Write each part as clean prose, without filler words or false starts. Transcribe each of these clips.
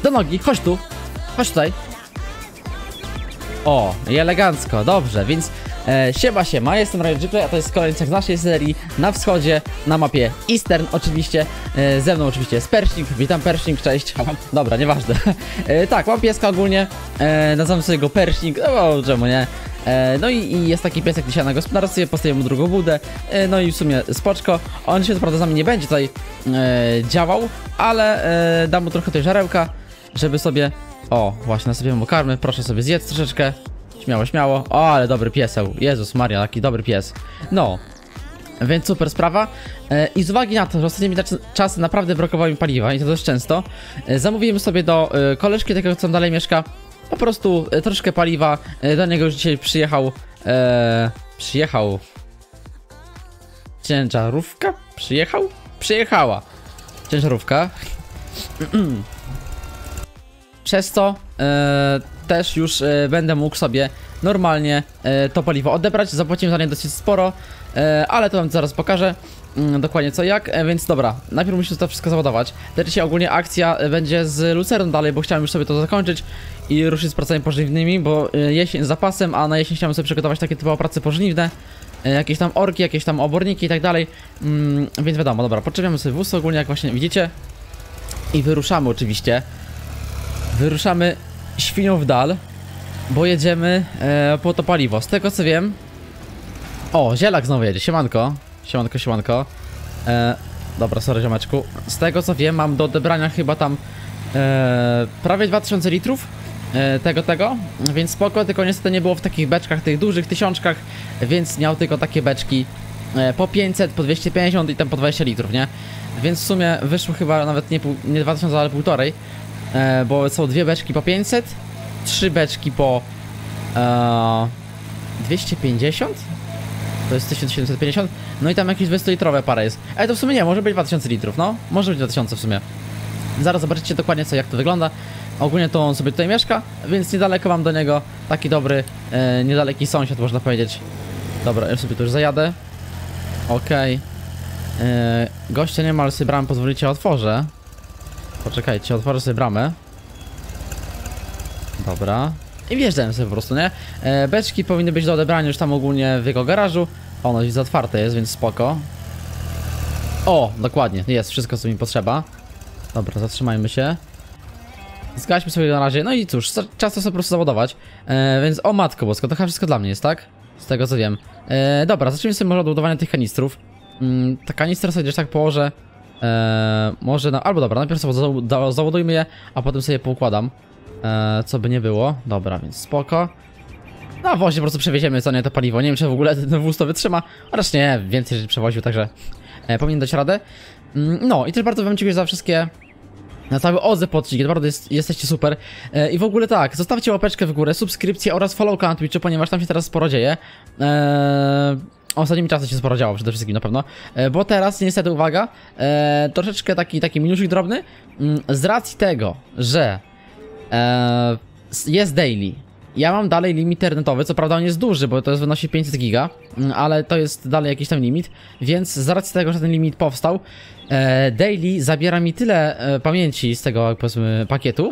Do nogi, chodź tu. Chodź tutaj. O, i elegancko, dobrze, więc siema, jestem RyanGplay, a to jest kolejny z naszej serii na wschodzie, na mapie Eastern oczywiście. Ze mną oczywiście jest Pershing, witam Pershing, cześć. Dobra, nieważne. Tak, mam pieska ogólnie, nazywam sobie go Pershing, no czemu nie. No i jest taki piesek dzisiaj na gospodarstwie, postawię mu drugą budę, no i w sumie spoczko. On dzisiaj co prawda z nami nie będzie tutaj działał, ale dam mu trochę tej żarełka, żeby sobie... O, właśnie nasypiemy mu karmy, proszę sobie zjedz troszeczkę. Śmiało. O, ale dobry pieseł. Jezus Maria, taki dobry pies. No, więc super sprawa. I z uwagi na to, że ostatnimi czasy naprawdę brakowało mi paliwa i to dość często, zamówiłem sobie do koleżki takiego, co tam dalej mieszka, po prostu troszkę paliwa. Do niego już dzisiaj przyjechał ciężarówka? Przyjechała ciężarówka. Przez co też już będę mógł sobie normalnie to paliwo odebrać. Zapłaciłem za nie dosyć sporo, ale to wam zaraz pokażę dokładnie co jak, więc dobra, najpierw musimy to wszystko załadować. Dzisiaj ogólnie akcja będzie z lucerną dalej, bo chciałem już sobie to zakończyć i ruszyć z pracami pożniwnymi, bo jesień z zapasem, a na jesień chciałem sobie przygotować takie typowe prace pożniwne. Jakieś tam orki, jakieś tam oborniki i tak dalej, więc wiadomo, dobra, podczepiamy sobie wóz ogólnie, jak właśnie widzicie, i wyruszamy oczywiście. Wyruszamy świnią w dal, bo jedziemy po to paliwo. Z tego co wiem... O, zielak znowu jedzie, siemanko. Dobra, sorry ziomeczku. Z tego co wiem, mam do odebrania chyba tam prawie 2000 litrów tego, więc spoko, tylko niestety nie było w takich beczkach, tych dużych tysiączkach, więc miał tylko takie beczki po 500, po 250 i tam po 20 litrów, nie? Więc w sumie wyszło chyba nawet nie 2000, ale półtorej. Bo są dwie beczki po 500, trzy beczki po 250, to jest 1750, no i tam jakieś 200-litrowe para jest. Ale to w sumie nie, może być 2000 litrów, no, może być 2000 w sumie. Zaraz zobaczycie dokładnie co, jak to wygląda. Ogólnie to on sobie tutaj mieszka, więc niedaleko mam do niego taki dobry, niedaleki sąsiad, można powiedzieć. Dobra, ja sobie tu już zajadę. Okej. Gościa nie ma, ale sobie bramę pozwolicie otworzę. Poczekajcie, otworzę sobie bramę. Dobra. I wjeżdżałem sobie po prostu, nie? Beczki powinny być do odebrania już tam ogólnie w jego garażu. Ono już otwarte jest, więc spoko. O, dokładnie, jest wszystko co mi potrzeba. Dobra, zatrzymajmy się. Zgaśmy sobie na razie, no i cóż, czas to sobie po prostu załadować. Więc o matko bosko, to chyba wszystko dla mnie jest, tak? Z tego co wiem. Dobra, zacznijmy sobie może od ładowania tych kanistrów. Ta kanistra sobie gdzieś tak położę. Może na... Albo dobra, najpierw sobie załadujmy je, a potem sobie poukładam. Co by nie było. Dobra, więc spoko. No właśnie, po prostu przewieziemy co nie to paliwo. Nie wiem, czy w ogóle ten wóz to wytrzyma. Chociaż nie, więcej rzeczy przewoził, także powinien dać radę. No i też bardzo wam dziękuję za wszystkie... Na cały odzew po odcinku, naprawdę jesteście super. I w ogóle tak, zostawcie łapeczkę w górę, subskrypcję oraz followka na Twitchu, ponieważ tam się teraz sporo dzieje. Ostatnimi czasy się sporo działo przede wszystkim na pewno. Bo teraz niestety, uwaga, troszeczkę taki minusik drobny. Z racji tego, że jest daily. Ja mam dalej limit internetowy, co prawda on jest duży, bo to wynosi 500 giga, ale to jest dalej jakiś tam limit, więc z racji tego, że ten limit powstał, daily zabiera mi tyle pamięci z tego, powiedzmy, pakietu.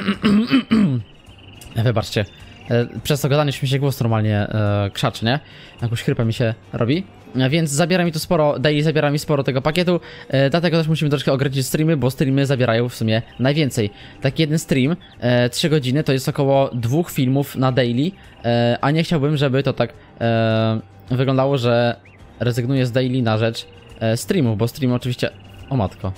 Wybaczcie, przez to gadanie mi się głos normalnie krzaczy, nie? Jakąś chrypę mi się robi. Więc zabiera mi to sporo, daily zabiera mi sporo tego pakietu, dlatego też musimy troszkę ograniczyć streamy, bo streamy zabierają w sumie najwięcej. Taki jeden stream, 3 godziny, to jest około 2 filmów na daily, a nie chciałbym, żeby to tak wyglądało, że rezygnuję z daily na rzecz streamów, bo streamy oczywiście... O matko.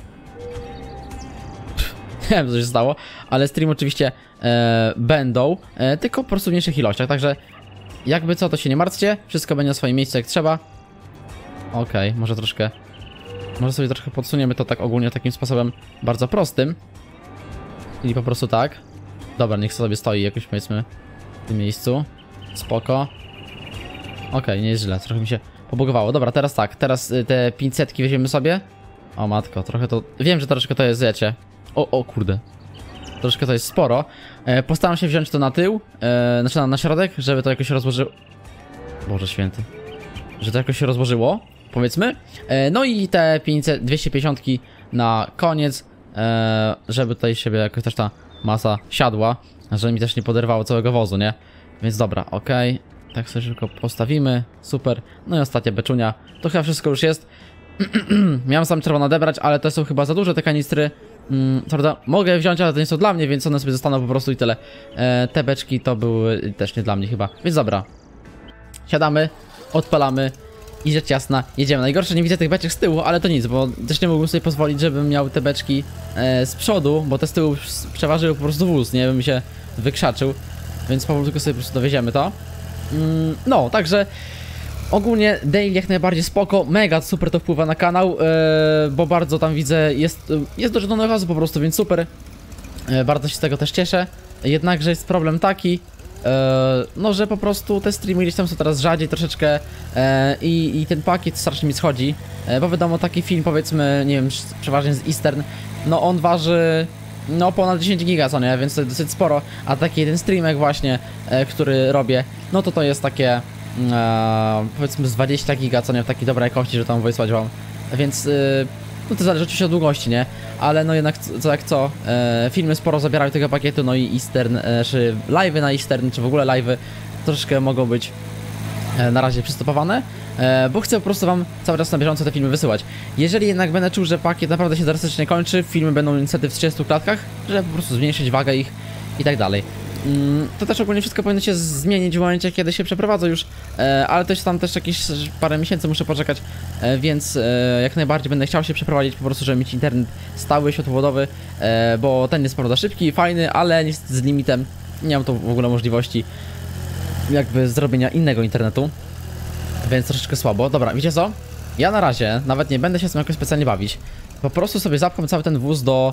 Nie wiem co się stało, ale streamy oczywiście będą, tylko po prostu w mniejszych ilościach, także jakby co, to się nie martwcie, wszystko będzie na swoim miejscu jak trzeba. Okej, może sobie troszkę podsuniemy to tak ogólnie takim sposobem bardzo prostym. Czyli po prostu tak. Dobra, niech sobie stoi jakoś, powiedzmy, w tym miejscu. Spoko. Okej, nie jest źle, trochę mi się pobugowało. Dobra, teraz tak, teraz te 500 weźmiemy sobie. O matko, trochę to... Wiem, że troszkę to jest, wiecie. O kurde. Troszkę to jest sporo. Postaram się wziąć to na tył, znaczy na środek, żeby to jakoś się rozłożyło. Boże święty. Że to jakoś się rozłożyło, powiedzmy. No i te 250 na koniec, żeby tutaj siebie jakoś też ta masa siadła, że mi też nie poderwało całego wozu, nie? Więc dobra, okej. Tak sobie szybko postawimy, super. No i ostatnia beczunia. To chyba wszystko już jest. Miałem sam czerwone odebrać, ale to są chyba za duże te kanistry. Prawda, mogę je wziąć, ale to nie są dla mnie, więc one sobie zostaną po prostu i tyle. Te beczki to były też nie dla mnie chyba. Więc dobra. Siadamy, odpalamy i rzecz jasna, jedziemy. Najgorsze, nie widzę tych beczek z tyłu, ale to nic, bo też nie mógłbym sobie pozwolić, żebym miał te beczki z przodu, bo te z tyłu przeważyły po prostu wóz, nie? Bym się wykrzaczył. Więc powolutku sobie po prostu dowieziemy to. No, także ogólnie daily jak najbardziej spoko, mega super to wpływa na kanał, bo bardzo tam widzę, jest dużo nowych osób po prostu, więc super. Bardzo się z tego też cieszę. Jednakże jest problem taki, no że po prostu te streamy gdzieś tam są teraz rzadziej troszeczkę i ten pakiet strasznie mi schodzi, bo wiadomo, taki film, powiedzmy, nie wiem, przeważnie z Eastern, no on waży no ponad 10 giga, co nie, więc to jest dosyć sporo, a taki jeden streamek właśnie, który robię, no to jest takie powiedzmy z 20 giga, co nie, w takiej dobrej jakości, że tam wysłać wam, więc no to zależy oczywiście od długości, nie, ale no jednak co jak co, filmy sporo zabierają tego pakietu, no i Eastern, czy live'y na Eastern, czy w ogóle live'y troszeczkę mogą być na razie przystopowane, bo chcę po prostu wam cały czas na bieżąco te filmy wysyłać. Jeżeli jednak będę czuł, że pakiet naprawdę się drastycznie kończy, filmy będą niestety w 30 klatkach, żeby po prostu zmniejszyć wagę ich i tak dalej. To też ogólnie wszystko powinno się zmienić w momencie, kiedy się przeprowadzę już, ale to jest tam też jakieś parę miesięcy muszę poczekać, więc jak najbardziej będę chciał się przeprowadzić po prostu, żeby mieć internet stały, światłowodowy, bo ten jest prawda szybki, fajny, ale niestety z limitem. Nie mam tu w ogóle możliwości jakby zrobienia innego internetu, więc troszeczkę słabo. Dobra, wiecie co? Ja na razie nawet nie będę się z tym jakoś specjalnie bawić. Po prostu sobie zapcham cały ten wóz do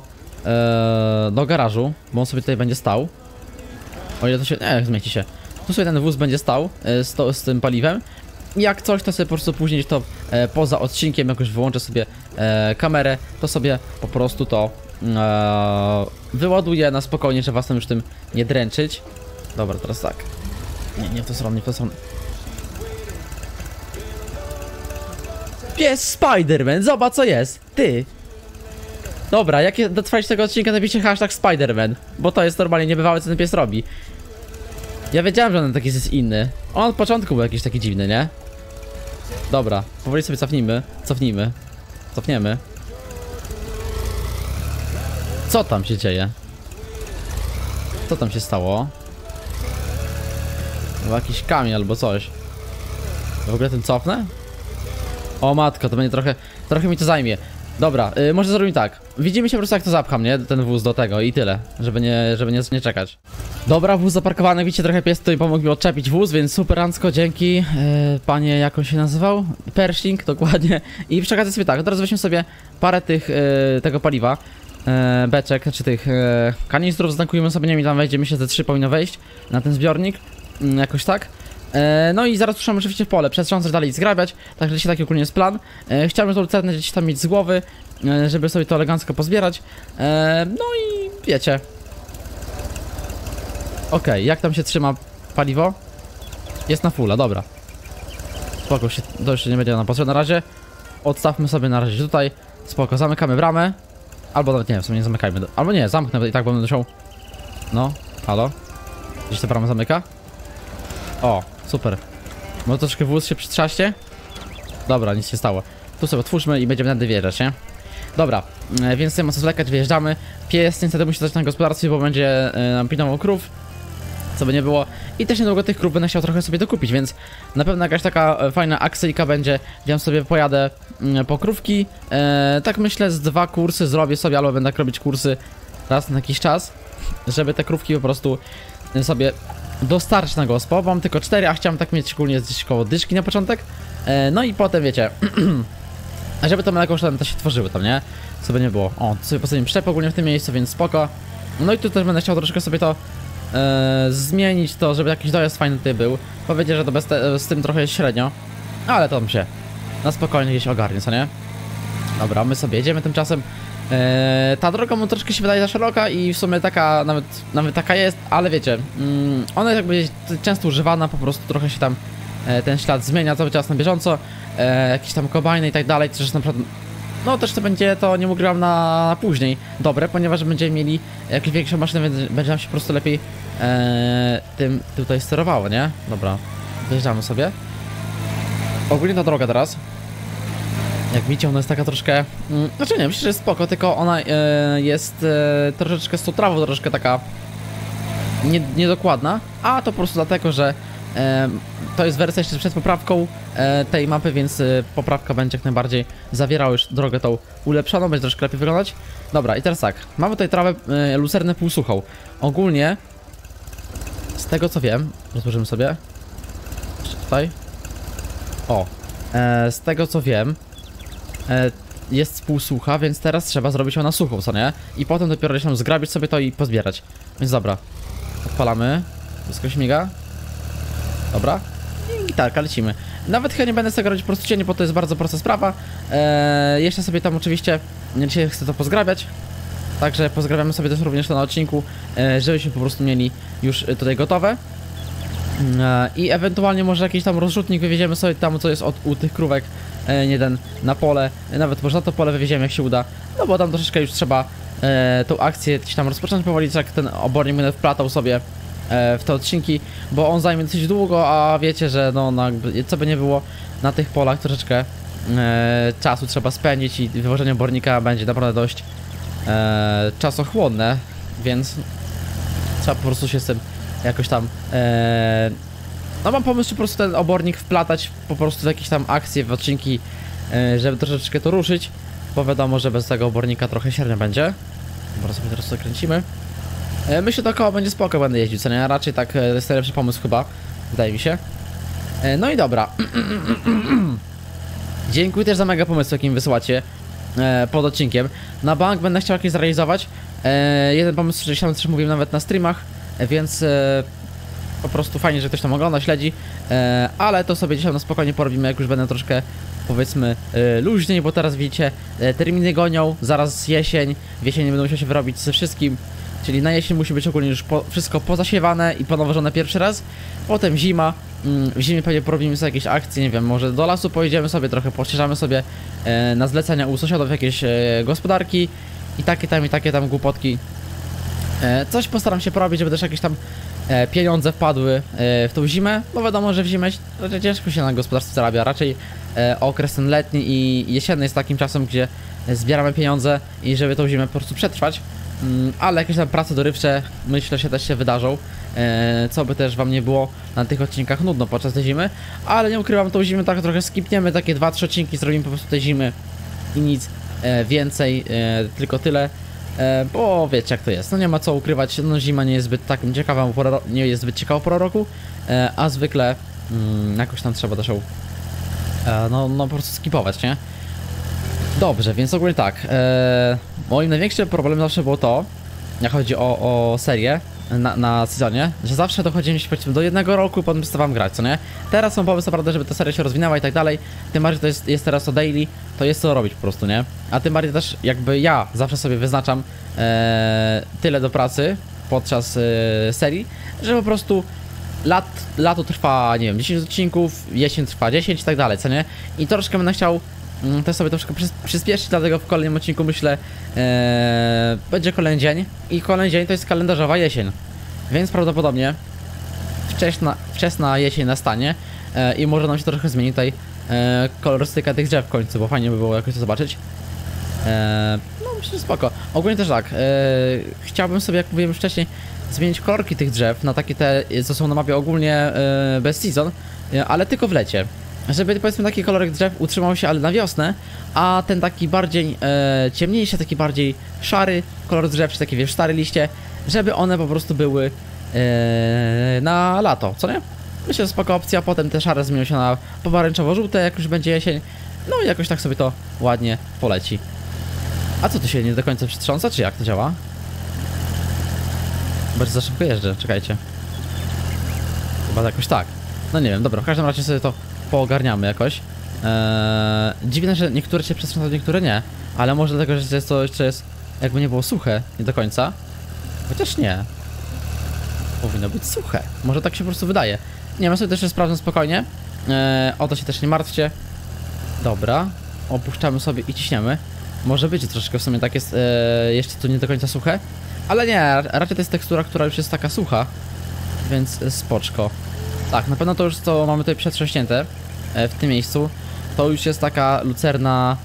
garażu, bo on sobie tutaj będzie stał. O ile to się... zmieści się. Tu sobie ten wóz będzie stał z tym paliwem. I jak coś, to sobie po prostu później to poza odcinkiem jakoś wyłączę sobie kamerę, to sobie po prostu to wyładuję na spokojnie, żeby was tam już tym nie dręczyć. Dobra, teraz tak. Nie w tę stronę, nie w tę stronę. Pies Spider-Man, zobacz co jest! Ty! Dobra, jak dotrwaliście tego odcinka, napiszcie hashtag Spider-Man, bo to jest normalnie niebywałe, co ten pies robi. Ja wiedziałem, że on taki jest inny. On od początku był jakiś taki dziwny, nie? Dobra, powoli sobie cofniemy. Co tam się dzieje? Co tam się stało? Chyba jakiś kamień albo coś. W ogóle ten cofnę? O matko, to będzie trochę mi to zajmie. Dobra, może zrobimy tak. Widzimy się po prostu jak to zapcham, nie? Ten wóz do tego i tyle. Żeby nie czekać. Dobra, wóz zaparkowany, widzicie, trochę pies tutaj pomógł mi odczepić wóz, więc superancko, dzięki. Panie, jak on się nazywał? Pershing, dokładnie. I przy okazji sobie tak, teraz weźmy sobie parę tego paliwa. Beczek, czy tych kanistrów, znankujemy sobie, nie wiem, tam wejdzie, myślę, że 3 powinno wejść na ten zbiornik. Jakoś tak. No i zaraz ruszamy oczywiście w pole, przetrząsać dalej i zgrabiać, także dzisiaj taki ogólnie jest plan. Chciałbym to lucernę gdzieś tam mieć z głowy, żeby sobie to elegancko pozbierać. No i wiecie. Okej, jak tam się trzyma paliwo? Jest na fulla, dobra. Spoko, to jeszcze nie będzie na potrzebne na razie. Odstawmy sobie na razie tutaj. Spoko, zamykamy bramę. Albo nawet nie, w sumie nie zamykajmy. Albo nie, zamknę i tak, bo będę musiał. No, halo? Gdzieś ta brama zamyka? O, super. Może troszkę wóz się przytrzaście? Dobra, nic się stało. Tu sobie otwórzmy i będziemy tędy wjeżdżać, nie? Dobra, więc nie ma co zwlekać, wyjeżdżamy. Pies niestety musi zostać na gospodarstwie, bo będzie nam pilnował krów. Co by nie było. I też niedługo tych krów będę chciał trochę sobie dokupić, więc na pewno jakaś taka fajna akcyjka będzie. Ja sobie pojadę po krówki. Tak myślę, z 2 kursy zrobię sobie, albo będę robić kursy raz na jakiś czas, żeby te krówki po prostu sobie dostarczyć na gospo. Mam tylko 4, a chciałem tak mieć szczególnie gdzieś koło dyszki na początek. No i potem wiecie, żeby to mleko już tam też się tworzyły tam, nie? Co by nie było. O, tu sobie postawimy przyczep ogólnie w tym miejscu, więc spoko. No i tu też będę chciał troszkę sobie to zmienić, to żeby jakiś dojazd fajny tutaj był. Powiedzieć, że to z tym trochę jest średnio, ale to mi się na spokojnie gdzieś ogarnie, co nie? Dobra, my sobie jedziemy tymczasem. Ta droga mu troszkę się wydaje za szeroka i w sumie taka, nawet taka jest, ale wiecie, ona jest jakby często używana, po prostu trochę się tam ten ślad zmienia cały czas na bieżąco, jakieś tam kombajny i tak dalej, też na przykład No też to będzie, to nie ugrywam na później dobre, ponieważ będziemy mieli jakieś większą maszynę, więc będzie nam się po prostu lepiej tym tutaj sterowało, nie? Dobra, dojeżdżamy sobie. Ogólnie ta droga teraz, jak widzicie, ona jest taka troszkę, znaczy nie, myślę, że jest spoko, tylko ona jest troszeczkę z tą trawą, troszeczkę taka niedokładna, a to po prostu dlatego, że to jest wersja jeszcze przed poprawką tej mapy, więc poprawka będzie jak najbardziej zawierała już drogę tą ulepszoną, będzie troszkę lepiej wyglądać. Dobra, i teraz tak, mamy tutaj trawę lucernę półsuchą. Ogólnie, z tego co wiem, rozłożymy sobie, jeszcze tutaj, o, z tego co wiem, jest półsucha, więc teraz trzeba zrobić ją na suchą, co nie? I potem dopiero gdzieś tam zgrabić sobie to i pozbierać. Więc dobra, odpalamy, wszystko śmiga. Dobra, i gitarka, lecimy. Nawet chyba nie będę z tego robić po prostu cienie, bo to jest bardzo prosta sprawa. Jeszcze sobie tam oczywiście, dzisiaj chcę to pozgrabiać. Także pozgrabiamy sobie też również to na odcinku, żebyśmy po prostu mieli już tutaj gotowe. I ewentualnie może jakiś tam rozrzutnik wywieziemy sobie tam, co jest u tych krówek, jeden na pole. Nawet może na to pole wywieziemy, jak się uda. No bo tam troszeczkę już trzeba tą akcję gdzieś tam rozpocząć powoli, jak ten obornik będę wplatał sobie w te odcinki, bo on zajmie dosyć długo, a wiecie, że no co by nie było, na tych polach troszeczkę czasu trzeba spędzić i wywożenie obornika będzie naprawdę dość czasochłonne, więc trzeba po prostu się z tym jakoś tam no mam pomysł, po prostu ten obornik wplatać po prostu w jakieś tam akcje, w odcinki, żeby troszeczkę to ruszyć, bo wiadomo, że bez tego obornika trochę średnio będzie. Dobra, sobie teraz to kręcimy. Myślę, że to koło będzie spoko, będę jeździł, co nie? Raczej tak, to jest najlepszy pomysł chyba, wydaje mi się. No i dobra. Dziękuję też za mega pomysł, jaki mi wysyłacie pod odcinkiem. Na bank będę chciał jakieś zrealizować. Jeden pomysł, że tam też mówiłem nawet na streamach, więc po prostu fajnie, że ktoś tam ogląda, śledzi. Ale to sobie dzisiaj na spokojnie porobimy, jak już będę troszkę, powiedzmy, luźniej, bo teraz widzicie, terminy gonią, zaraz jesień, w jesieni będą musiał się wyrobić ze wszystkim. Czyli na jesień musi być ogólnie już wszystko pozasiewane i ponawożone pierwszy raz. Potem zima. W zimie pewnie porobimy sobie jakieś akcje, nie wiem, może do lasu pojedziemy sobie, trochę pościeżamy sobie na zlecenia u sąsiadów jakieś gospodarki i takie tam głupotki. Coś postaram się porobić, żeby też jakieś tam pieniądze wpadły w tą zimę, bo wiadomo, że w zimę raczej ciężko się na gospodarstwie zarabia, raczej okres ten letni i jesienny jest takim czasem, gdzie zbieramy pieniądze i żeby tą zimę po prostu przetrwać. Ale jakieś tam prace dorywcze myślę, że też się wydarzą, co by też wam nie było na tych odcinkach nudno podczas tej zimy, ale nie ukrywam, tą zimę tak trochę skipniemy, takie 2-3 odcinki zrobimy po prostu tej zimy i nic więcej, tylko tyle, bo wiecie jak to jest, no nie ma co ukrywać, no zima nie jest zbyt takim ciekawą, nie jest zbyt ciekawą porą roku, a zwykle jakoś tam trzeba też ją no po prostu skipować, nie? Dobrze, więc ogólnie tak, moim największym problemem zawsze było to, jak chodzi o serię na sezonie, że zawsze dochodzimy się powiedzmy do 1 roku, potem przestawałem grać, co nie? Teraz mam pomysł naprawdę, żeby ta seria się rozwinęła i tak dalej, tym bardziej to jest teraz to daily, to jest co robić po prostu, nie? A tym bardziej też jakby ja zawsze sobie wyznaczam tyle do pracy podczas serii, że po prostu lato trwa, nie wiem, 10 odcinków, jesień trwa 10 i tak dalej, co nie? I troszkę będę chciał też sobie troszkę przyspieszyć, dlatego w kolejnym odcinku myślę będzie kolejny dzień i kolejny dzień to jest kalendarzowa jesień, więc prawdopodobnie wczesna jesień nastanie i może nam się trochę zmieni tutaj kolorystyka tych drzew w końcu, bo fajnie by było jakoś to zobaczyć. No myślę, że spoko. Ogólnie też tak, chciałbym sobie, jak mówiłem wcześniej, zmienić kolorki tych drzew na takie te, co są na mapie ogólnie bez season, ale tylko w lecie. Żeby powiedzmy taki kolorek drzew utrzymał się, ale na wiosnę, a ten taki bardziej ciemniejszy, taki bardziej szary kolor drzew, czy takie wiesz, stare liście, żeby one po prostu były na lato, co nie? Myślę, że spoko opcja, potem te szare zmienią się na pomarańczowo-żółte, jak już będzie jesień, no i jakoś tak sobie to ładnie poleci. A co, tu się nie do końca przytrząsa, czy jak to działa? Bardzo za szybko jeżdżę, czekajcie. Chyba jakoś tak. No nie wiem, dobra, w każdym razie sobie to poogarniamy jakoś. Dziwne, że niektóre się przestrząsają, niektóre nie. Ale może dlatego, że jest to jeszcze jest, jakby nie było suche, nie do końca. Chociaż nie. Powinno być suche. Może tak się po prostu wydaje. Nie, ja sobie też sprawdzę spokojnie. O to się też nie martwcie. Dobra. opuszczamy sobie i ciśniemy. Może być troszeczkę w sumie tak jest, jeszcze to nie do końca suche. Ale nie, raczej to jest tekstura, która już jest taka sucha. Więc spoczko. Tak, na pewno to już co mamy tutaj przetrząśnięte w tym miejscu. To już jest taka lucerna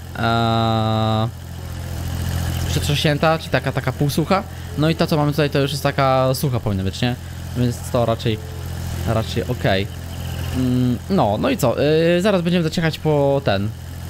przetrząśnięta, czyli taka półsucha. No i to co mamy tutaj to już jest taka sucha powinna być, nie? Więc to raczej okej. No i co? Zaraz będziemy dociechać po ten.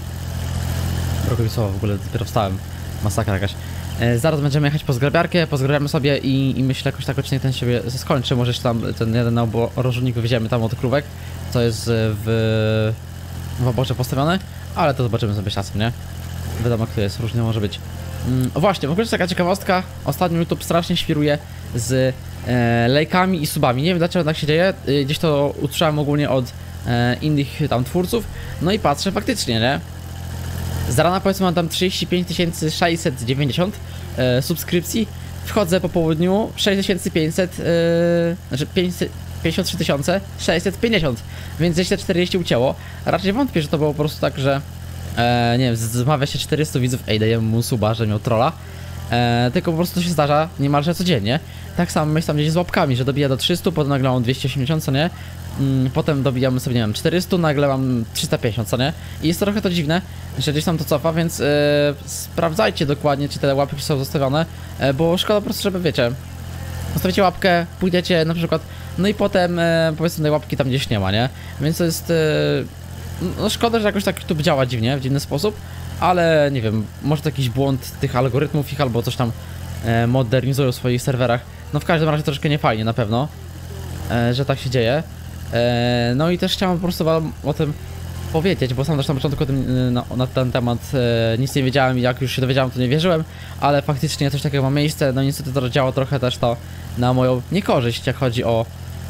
Drogo co, w ogóle dopiero wstałem. Masakra jakaś. Zaraz będziemy jechać po zgrabiarkę, pozgrabiamy sobie i myślę jakoś tak odcinek ten siebie skończy. Może jeszcze tam ten jeden na obrożniku wzięmy tam od krówek, co jest w oborze postawione, ale to zobaczymy sobie czasem, nie? Wiadomo kto jest, różnie może być. Właśnie, w ogóle jest taka ciekawostka. Ostatnio YouTube strasznie świruje z lajkami i subami. Nie wiem dlaczego tak się dzieje. Gdzieś to usłyszałem ogólnie od innych tam twórców. No i patrzę faktycznie, nie? Z rana powiedzmy mam tam 35 690 subskrypcji. Wchodzę po południu 6500, znaczy 53 650, więc gdzieś te 40 ucięło. Raczej wątpię, że to było po prostu tak, że nie wiem, zmawia się 400 widzów, ej, dajemy mu suba, że miał trolla. Tylko po prostu to się zdarza niemalże codziennie. Tak samo myślę tam gdzieś z łapkami, że dobija do 300, potem nagle mam 280, co nie? Potem dobijamy sobie, nie wiem, 400, nagle mam 350, co nie? I jest to trochę to dziwne, że gdzieś tam to cofa, więc sprawdzajcie dokładnie, czy te łapki są zostawione, bo szkoda po prostu, żeby, wiecie, zostawicie łapkę, pójdziecie na przykład, no i potem powiedzmy tej łapki tam gdzieś nie ma, nie? Więc to jest, no szkoda, że jakoś tak YouTube działa dziwnie, w dziwny sposób, ale nie wiem, może to jakiś błąd tych algorytmów ich albo coś tam modernizują w swoich serwerach. No w każdym razie troszkę niefajnie na pewno, że tak się dzieje. No i też chciałem po prostu wam o tym powiedzieć, bo sam też na początku o tym, na ten temat nic nie wiedziałem i jak już się dowiedziałem to nie wierzyłem, ale faktycznie coś takiego ma miejsce, no niestety to działa trochę też to na moją niekorzyść, jak chodzi o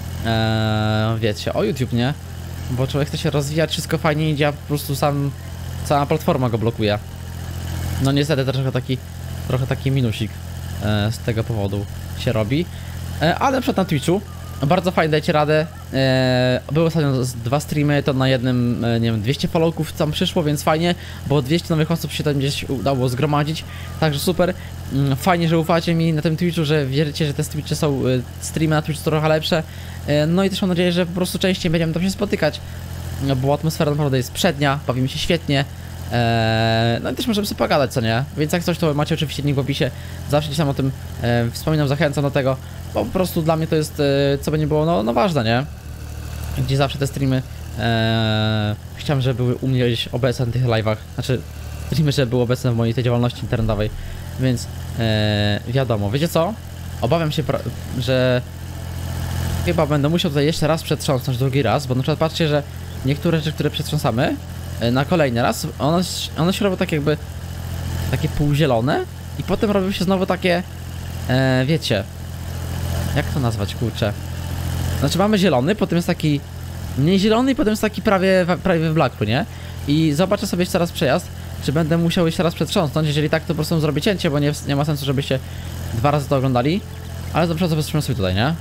wiecie, o YouTube, nie? Bo człowiek chce się rozwijać, wszystko fajnie idzie, a po prostu cała platforma go blokuje. No niestety to trochę taki minusik z tego powodu się robi. Ale na przykład na Twitchu bardzo fajnie dajecie radę. Były ostatnio 2 streamy, to na jednym, nie wiem, 200 followków tam przyszło, więc fajnie, bo 200 nowych osób się tam gdzieś udało zgromadzić. Także super. Fajnie, że ufacie mi na tym Twitchu, że wierzycie, że te Twitche są, streamy na Twitchu trochę lepsze. No i też mam nadzieję, że po prostu częściej będziemy tam się spotykać, bo atmosfera naprawdę jest przednia, bawimy się świetnie. No i też możemy sobie pogadać, co nie? Więc jak coś, to macie oczywiście link w opisie. Zawsze gdzieś tam o tym wspominam, zachęcam do tego, bo po prostu dla mnie to jest, co by nie było, no ważne, nie? Gdzie zawsze te streamy chciałem, żeby były u mnie gdzieś obecne na tych live'ach. Znaczy, streamy, żeby były obecne w mojej tej działalności internetowej. Więc wiadomo, wiecie co? Obawiam się, że chyba będę musiał tutaj jeszcze raz przetrząsnąć, drugi raz, bo na przykład patrzcie, że niektóre rzeczy, które przetrząsamy na kolejny raz, one się robią tak jakby takie półzielone i potem robią się znowu takie, wiecie, jak to nazwać, kurczę. Znaczy mamy zielony, potem jest taki mniej zielony i potem jest taki prawie wblakły, nie? I zobaczę sobie jeszcze raz przejazd, czy będę musiał jeszcze raz przetrząsnąć. Jeżeli tak, to po prostu zrobię cięcie, bo nie ma sensu, żebyście 2 razy to oglądali. Ale zobaczę sobie przetrząsuj tutaj, nie?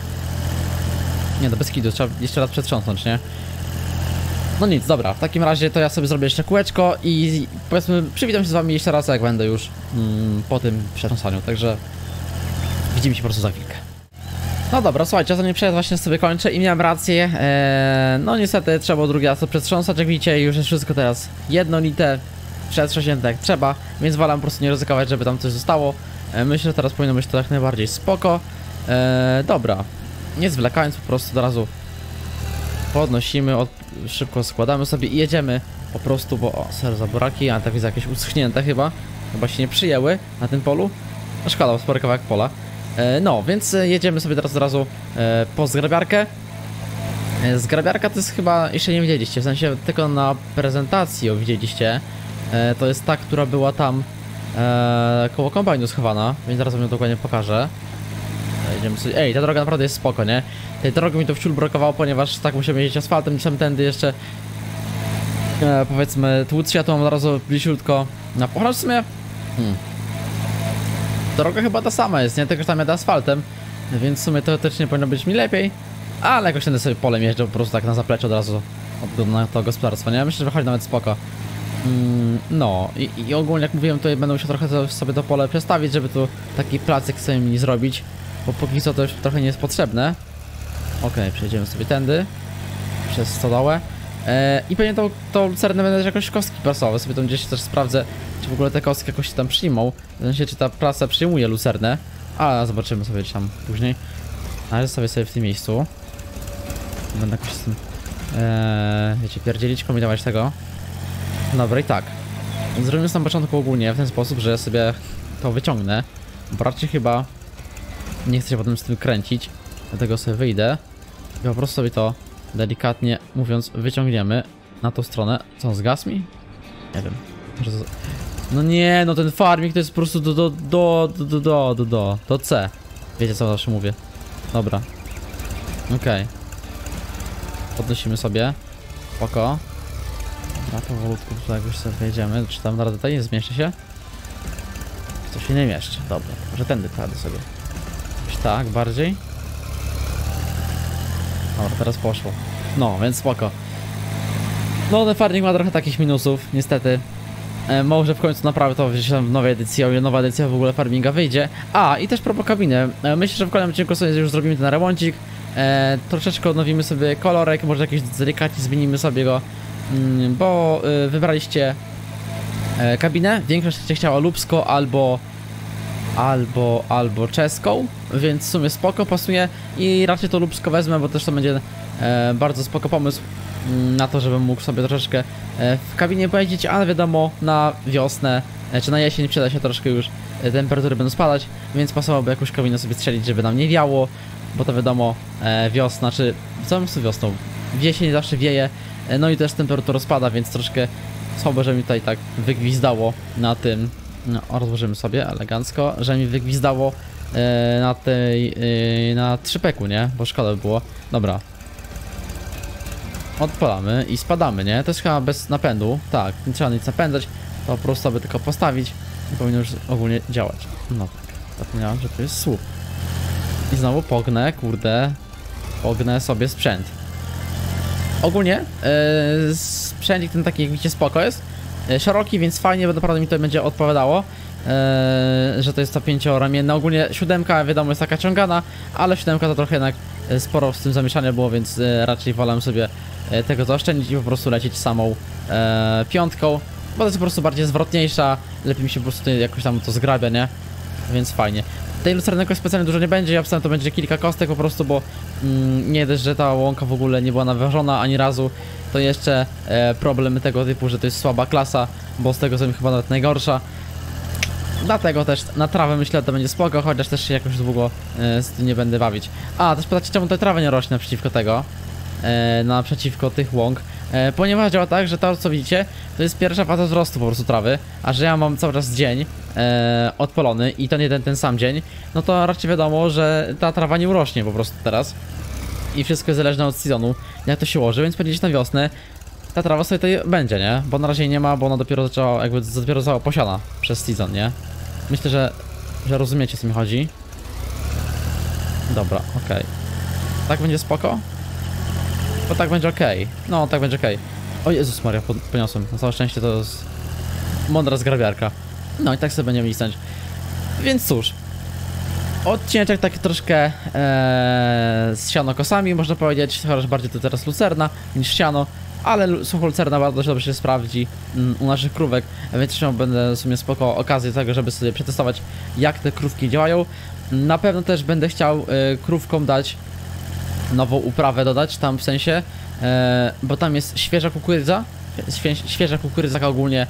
Nie, no bez kidu, trzeba jeszcze raz przetrząsnąć, nie? No nic, dobra, w takim razie to ja sobie zrobię jeszcze kółeczko i powiedzmy przywitam się z wami jeszcze raz, jak będę już po tym przetrząsaniu, także widzimy się po prostu za chwilkę. No dobra, słuchajcie, ostatni przejazd właśnie sobie kończę i miałem rację, no niestety trzeba było drugi raz to przetrząsać, jak widzicie już jest wszystko teraz jednolite, przetrząśnięte jak trzeba, więc wolam po prostu nie ryzykować, żeby tam coś zostało. Myślę, że teraz powinno być to jak najbardziej spoko. Dobra, nie zwlekając, po prostu od razu podnosimy, szybko składamy sobie i jedziemy po prostu, bo o, ser za buraki, a tak widzę jakieś uschnięte chyba się nie przyjęły na tym polu. No szkoda, spory kawałek pola. No, więc jedziemy sobie teraz od razu po zgrabiarkę. Zgrabiarka to jest chyba, jeszcze nie widzieliście, w sensie tylko na prezentacji ją widzieliście. To jest ta, która była tam koło kombajnu schowana, więc zaraz wam ją dokładnie pokażę. Jedziemy sobie. Ej, ta droga naprawdę jest spoko, nie? Tej drogi mi to wciul brakowało, ponieważ tak musimy jeździć asfaltem, niż tędy jeszcze powiedzmy tłuc. Ja tu mam od razu bliziutko na pochód w sumie. Droga chyba ta sama jest, nie? Tylko że tam jadę asfaltem, więc w sumie teoretycznie powinno być mi lepiej. Ale jakoś tędy sobie polem jeżdżę po prostu tak na zapleczu od razu na to gospodarstwo, nie? Myślę, że wychodzi nawet spoko. No i ogólnie jak mówiłem, tutaj będę musiał trochę sobie to pole przestawić, żeby tu taki placek sobie mi zrobić, bo póki co to już trochę nie jest potrzebne. Okej, przejdziemy sobie tędy przez stodołę. I pewnie to lucernę będę też jakoś kostki prasowe, sobie tam gdzieś też sprawdzę, czy w ogóle te kostki jakoś się tam przyjmą. W sensie, czy ta prasa przyjmuje lucernę, ale zobaczymy sobie gdzieś tam później. Ale zostawię sobie w tym miejscu. Będę jakoś z tym, wiecie, pierdzielić, kombinować tego. Dobra, i tak. Zrobimy na początku ogólnie w ten sposób, że ja sobie to wyciągnę, bo raczej chyba nie chcę się potem z tym kręcić, dlatego sobie wyjdę i po prostu sobie to delikatnie mówiąc wyciągniemy na tą stronę. Co, on zgasł mi? Nie wiem. Może to... No nie, no ten farming to jest po prostu do C. Wiecie co zawsze mówię. Dobra. Okej. Podnosimy sobie. Spoko. Na powolutku tutaj jakoś sobie wejdziemy. Czy tam naprawdę tutaj nie zmieszczę się? To się nie mieszczę. Dobra, może tędy pradę sobie. Jakoś tak, bardziej. Dobra, teraz poszło. No, więc spoko. No, ten farming ma trochę takich minusów, niestety. Może w końcu naprawię to w nowej edycji, o ile nowa edycja w ogóle farminga wyjdzie. A, i też propos kabiny. Myślę, że w kolejnym odcinku sobie już zrobimy ten remoncik. Troszeczkę odnowimy sobie kolorek, może jakieś delikatnie zmienimy sobie go. Bo wybraliście kabinę. Większość chciała lubską albo czeską, więc w sumie spoko pasuje i raczej to lubsko wezmę, bo też to będzie bardzo spoko pomysł na to, żebym mógł sobie troszeczkę w kabinie pojeździć, ale wiadomo, na wiosnę czy na jesień przyda się troszkę już temperatury będą spadać, więc pasowałoby jakąś kabinę sobie strzelić, żeby nam nie wiało, bo to wiadomo, wiosna, czy co myślę wiosną, w jesień zawsze wieje, no i też temperatura spada, więc troszkę słabo, że mi tutaj tak wygwizdało na tym. No, rozłożymy sobie elegancko, że mi wygwizdało na trzypeku, nie? Bo szkoda by było. Dobra. Odpalamy i spadamy, nie? To jest chyba bez napędu. Tak, nie trzeba nic napędzać. To po prostu sobie tylko postawić i powinno już ogólnie działać. No tak. Zapomniałem, że to jest słup. I znowu pognę, kurde. Pognę sobie sprzęt. Ogólnie sprzęcik ten taki, jak widzicie, spoko jest. Szeroki, więc fajnie, bo naprawdę mi to będzie odpowiadało, że to jest to 5-ramienne. Ogólnie 7 wiadomo jest taka ciągana, ale 7 to trochę jednak sporo z tym zamieszania było, więc raczej wolę sobie tego zaoszczędzić i po prostu lecieć samą 5, bo to jest po prostu bardziej zwrotniejsza, lepiej mi się po prostu jakoś tam to zgrabia, nie? Więc fajnie. Tej lusterny jakoś specjalnie dużo nie będzie, ja wstałem to będzie kilka kostek po prostu, bo nie dość, że ta łąka w ogóle nie była naważona ani razu, to jeszcze problemy tego typu, że to jest słaba klasa, bo z tego co mi chyba nawet najgorsza. Dlatego też na trawę myślę, że to będzie spoko, chociaż też się jakoś długo z tym nie będę bawić. A, też pytacie, czemu ta trawa nie rośnie naprzeciwko tego, naprzeciwko tych łąk. Ponieważ działa tak, że to co widzicie, to jest pierwsza faza wzrostu po prostu trawy, a że ja mam cały czas dzień odpalony i to nie ten sam dzień, no to raczej wiadomo, że ta trawa nie urośnie po prostu teraz. I wszystko jest zależne od sezonu, jak to się ułoży, więc pewnie na wiosnę ta trawa sobie tutaj będzie, nie? Bo na razie nie ma, bo ona dopiero zaczęła, jakby dopiero została posiana przez sezon, nie? Myślę, że rozumiecie, o co mi chodzi. Dobra, okej. Tak będzie spoko? Bo tak będzie okej. No, tak będzie okej. O Jezus Maria, poniosłem. Na całe szczęście to jest mądra zgrabiarka. No i tak sobie będziemy lisnąć. Więc cóż. Odcinek taki troszkę z sianokosami, można powiedzieć. Chociaż bardziej to teraz lucerna niż siano. Ale sucholucerna bardzo dobrze się sprawdzi u naszych krówek. Więc będę w sumie spoko okazję do tego, żeby sobie przetestować, jak te krówki działają. Na pewno też będę chciał krówkom dać nową uprawę dodać tam w sensie, bo tam jest świeża kukurydza, świeża kukurydza ogólnie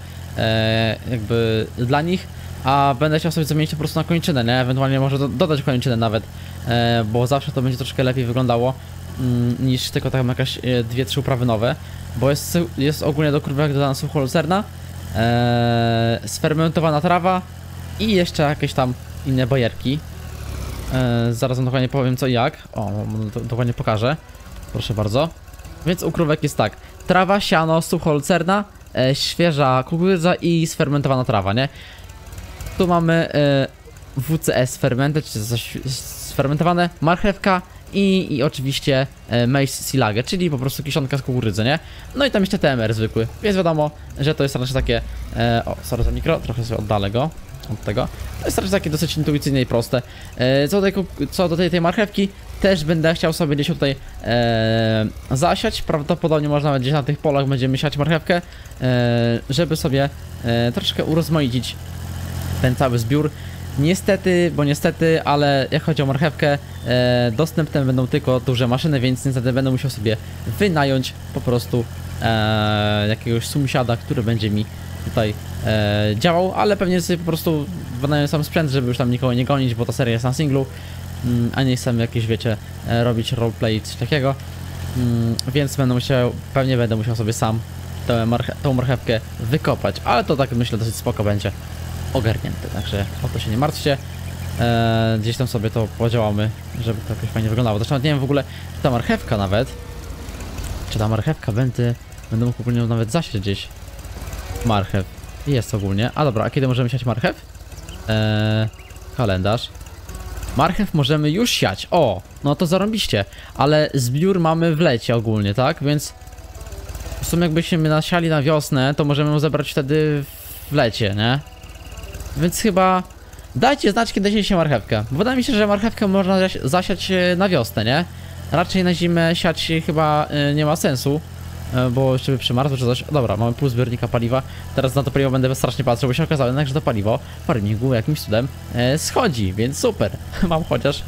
jakby dla nich, a będę chciał sobie zamienić to po prostu na kończynę, nie? Ewentualnie może dodać kończynę nawet, bo zawsze to będzie troszkę lepiej wyglądało niż tylko tam jakaś 2-3 uprawy nowe, bo jest ogólnie do krówek dodana sucholucerna, sfermentowana trawa i jeszcze jakieś tam inne bajerki. Zaraz wam dokładnie powiem co i jak. O, dokładnie pokażę. Proszę bardzo. Więc u krówek jest tak. Trawa, siano, sucholucerna, świeża kukurydza i sfermentowana trawa, nie? Tu mamy WCS fermented, czy coś sfermentowane, marchewka i oczywiście maize silage, czyli po prostu kiszonka z kukurydzy, nie? No i tam jeszcze TMR zwykły, więc wiadomo, że to jest raczej takie... o, sorry za mikro, trochę sobie oddalę go od tego. To jest raczej takie dosyć intuicyjne i proste. Co do tej marchewki, też będę chciał sobie gdzieś tutaj zasiać. Prawdopodobnie można nawet gdzieś na tych polach będziemy siać marchewkę, żeby sobie troszkę urozmaicić ten cały zbiór. Niestety, ale jak chodzi o marchewkę, dostępne będą tylko duże maszyny, więc niestety będę musiał sobie wynająć po prostu jakiegoś sąsiada, który będzie mi tutaj działał, ale pewnie sobie po prostu wynaję sam sprzęt, żeby już tam nikogo nie gonić, bo ta seria jest na singlu, a nie chcę jakieś, wiecie, robić roleplay coś takiego, więc pewnie będę musiał sobie sam tą marchewkę wykopać, ale to tak myślę dosyć spoko będzie ogarnięte, także o to się nie martwcie. Gdzieś tam sobie to podziałamy, żeby to jakoś fajnie wyglądało. Zresztą nie wiem w ogóle, czy ta marchewka będę mógł ogólnie nawet zasiać gdzieś marchew. Jest ogólnie. A dobra, a kiedy możemy siać marchew? Kalendarz. Marchew możemy już siać. O, no to zarąbiście. Ale zbiór mamy w lecie ogólnie, tak? Więc w sumie jakbyśmy nasiali na wiosnę, to możemy ją zebrać wtedy w lecie, nie? Więc chyba dajcie znać, kiedy siejecie marchewkę. Wydaje mi się, że marchewkę można zasiać na wiosnę, nie? Raczej na zimę siać nie ma sensu, bo jeszcze by przymarzło czy coś. Dobra, mamy pół zbiornika paliwa. Teraz na to paliwo będę strasznie patrzył, bo się okazało jednak, że to paliwo w farmingu jakimś cudem schodzi, więc super. Mam chociaż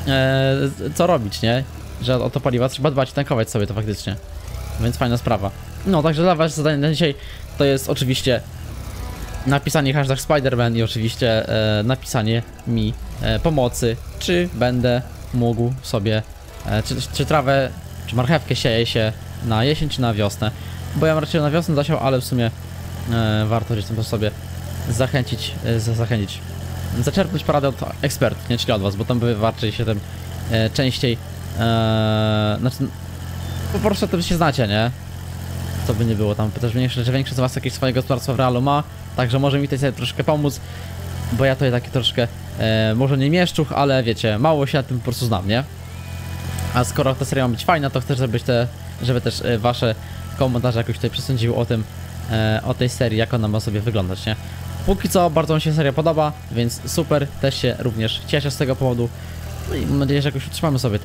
co robić, nie? Że o to paliwa trzeba dbać i tankować sobie to faktycznie. Więc fajna sprawa. No, także dla was zadanie na dzisiaj to jest oczywiście napisanie hashtag Spiderman i oczywiście napisanie mi pomocy, czy będę mógł sobie, czy trawę, czy marchewkę sieje się na jesień, czy na wiosnę. Bo ja raczej na wiosnę zasiał, ale w sumie warto gdzieś tam to sobie zachęcić, zaczerpnąć poradę od ekspertów, nie, czyli od was, bo tam wy raczej się tym częściej, znaczy, po prostu tym się znacie, nie? Co by nie było, tam też większość z was jakieś swoje gospodarstwo w realu ma, także może mi tutaj sobie troszkę pomóc, bo ja tutaj taki troszkę, może nie mieszczuch, ale wiecie, mało się na tym po prostu znam, nie? A skoro ta seria ma być fajna, to chcę, żeby też wasze komentarze jakoś tutaj przesądziły o tym, o tej serii, jak ona ma sobie wyglądać, nie? Póki co bardzo mi się seria podoba, więc super, też się również cieszę z tego powodu. No i mam nadzieję, że jakoś utrzymamy sobie